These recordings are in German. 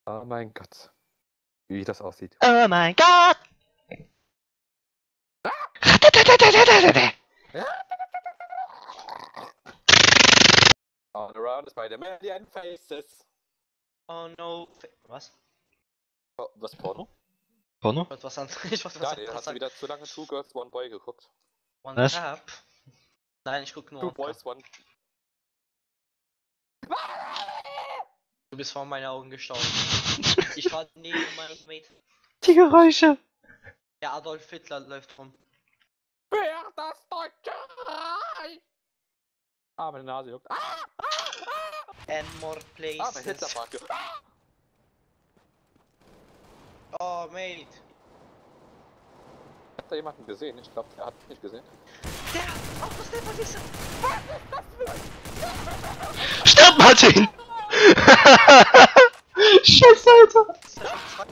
Oh mein Gott. Wie das aussieht. Oh mein Gott! All around Spider-Man faces. Oh no. Was? Oh, was, Porno? Porno? Was anderes. Ich wollte was Daniel, hast du wieder zu lange Two Girls, One Boy geguckt? One Was? Cup? Nein, ich guck nur Two One Boys, Cup. One... Du bist vor meinen Augen gestorben. Ich war neben meinem Mate. Die Geräusche! Der Adolf Hitler läuft rum. Wer das Deutsche Reich? Ah, meine Nase juckt. And more places. Ah, mein Hitlermarke. Oh, Mate. Hat da jemanden gesehen? Ich glaube, der hat mich nicht gesehen. Der! Auch was der von dieser? Stirb, Martin! Scheiße, Alter! Ist das schon zwei?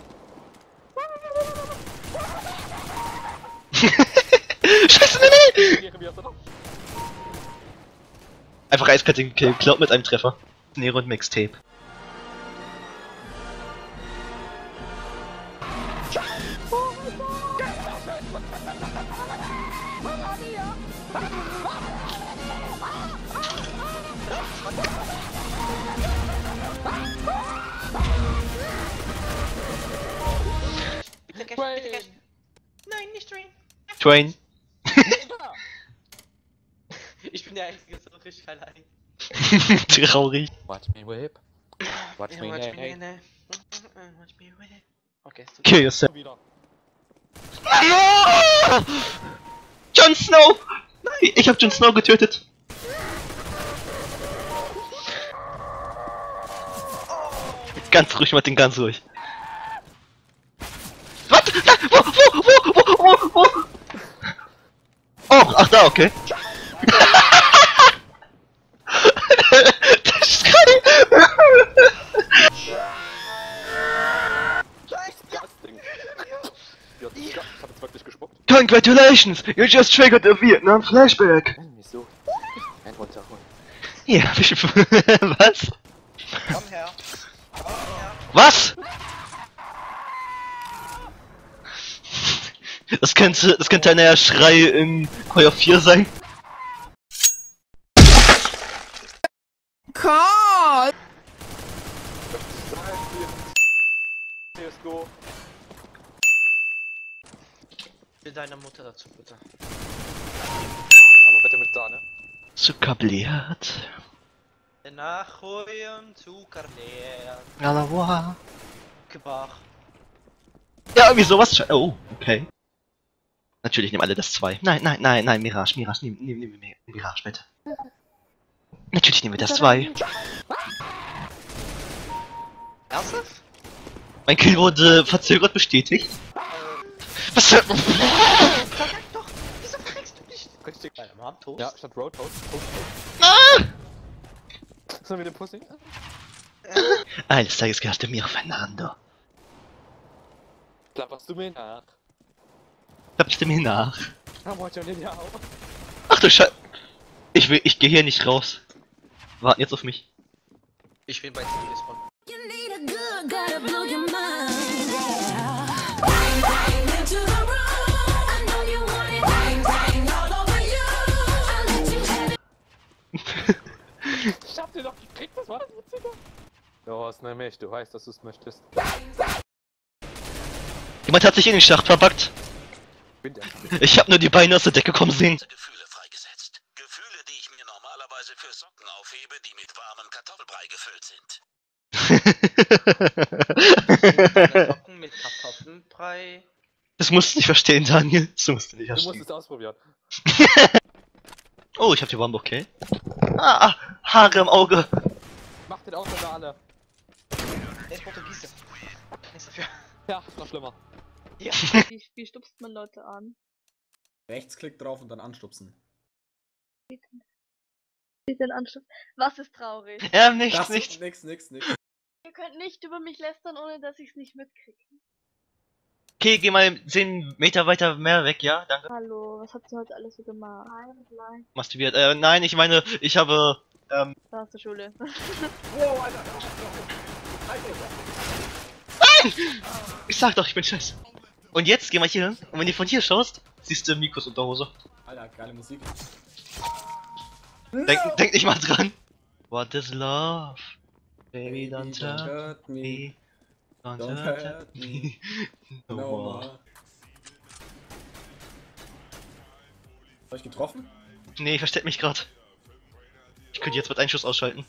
Scheiße, nee! Hier, wie hast du noch? Einfach eiskalt den Kill, Cloud mit einem Treffer. Nero und Mixtape. Bitte Cash, bitte Cash. Nein, nicht Train. Twain. Ich bin der Einzige, so richtig allein. Traurig. Watch me whip. Watch me nay, nay. Watch me whip. Okay, ist Kill yourself. Wieder. No! Jon Snow! Ich hab Jon Snow getötet. Ganz ruhig, Martin, ganz ruhig. Was? Wo? Oh, ach da, okay. Das ist geil. Disgusting. Ja, ich hab jetzt wirklich gespuckt. Congratulations, you just triggered a Vietnam flashback. Wieso? Ein runterholen. Ja, was? Komm her. Komm her. Was? Das könnte ein Schrei in Heuer 4 sein. Call! CSGO. Für deine Mutter dazu, bitte. Aber bitte mit Sahne. Zuckerbliert. Nachholen, Zuckerleer. Alawa. Gebach. Ja, irgendwie sowas. Oh, okay. Natürlich nehmen alle das 2. Nein, Mirage, nimm Mirage, bitte. Natürlich nehmen wir das 2. Ernsthaft? Mein Kill wurde verzögert bestätigt. Was? Verkack doch! Wieso verkackst du nicht? Richtig. Deine Mom Toast? Ja, statt Road Toast. Ah! Sollen wir den Pussy? Eines Tages gehörst du mir, Fernando. Klapperst du mir nach? Klappst du mir nach? Aber schon den ja auch. Ach du Scheiße. Ich gehe hier nicht raus. Warten jetzt auf mich. Ich bin bei Zivilspon. You need a good guy to blow your mind. Yeah. Bang, bang into the room. I know you want it. Bang, bang all over you. I'll let you have it. Ich hab den doch gekriegt, das war das Witzige. Du hast nämlich, du weißt, dass du es möchtest. Jemand hat sich in den Schacht verbackt. Ich hab nur die Beine aus der Decke kommen sehen. Gefühle freigesetzt. Gefühle, die ich mir normalerweise für Socken aufhebe, die mit warmem Kartoffelbrei gefüllt sind. Socken mit Kartoffelbrei. Das musst du nicht verstehen, Daniel. Das musst du nicht Du musst verstehen. es ausprobieren. Oh, ich hab die Bombe, okay. Haare im Auge. Mach den aus, da alle. Der ist Portugiese. Nichts dafür. Ja, ist noch schlimmer. Ja. Wie stupst man Leute an? Rechtsklick drauf und dann anstupsen. Wie denn anstupsen? Was ist traurig? Ja, nichts. Nix. Ihr könnt nicht über mich lästern, ohne dass ich es nicht mitkriege. Okay, geh mal 10 Meter weiter mehr weg, ja? Danke. Hallo, was habt ihr heute alles so gemacht? Nein, Masturbiert. Nein, ich meine, ich habe, da ist die Schule. Wow, Alter. Mann! Ich sag doch, ich bin scheiße. Und jetzt geh mal hier hin. Und wenn du von hier schaust, siehst du Mikos Unterhose. Alter, geile Musik. Denk nicht mal dran. What is love? Baby, don't hurt me. Don't hurt me. No more. Hab ich getroffen? Nee, ich versteck mich grad. Ich könnte jetzt mit einem Schuss ausschalten.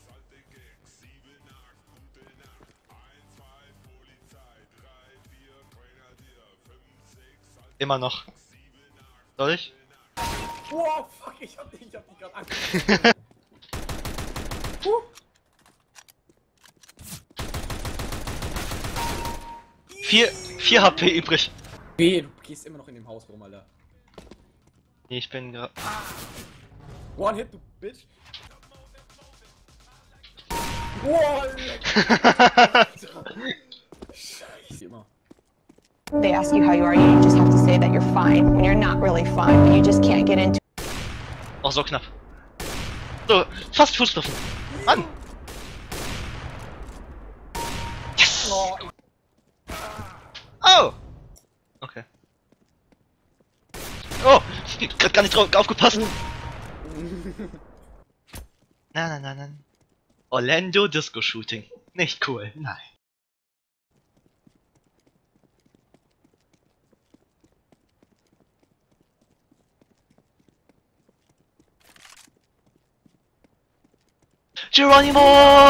Immer noch. Soll ich? Wow, fuck, ich hab dich grad angeguckt. 4 HP übrig. B, du gehst immer noch in dem Haus rum, Alter. Nee, ich bin gerade. One hit, du Bitch. Wow, Scheiße, immer. They ask you how you are, you just have to say that you're fine when you're not really fine, but you just can't get into Oh, so knapp. So, fast Fußtreffen. Mann! Yes! Oh! Okay. Oh! Grad gar nicht drauf aufgepasst! Nein. Orlando Disco Shooting. Nicht cool, nein. Geronimo!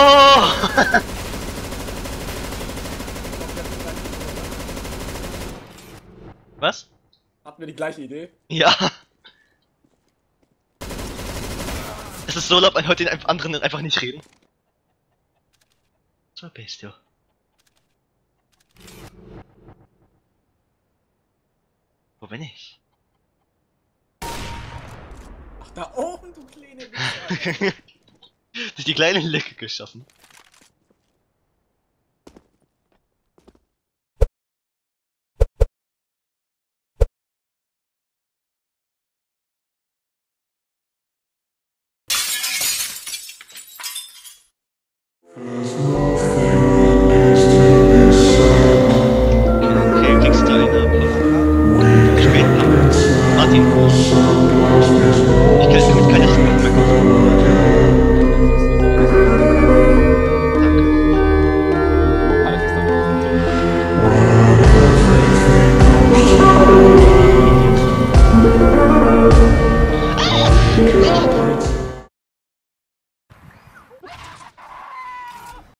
Was? Hatten wir die gleiche Idee? Ja. Es ist so laut, man hört den anderen einfach nicht reden. So bist du. Wo bin ich? Ach, da oben, du kleine Wichser. Durch die kleine Lücke geschaffen.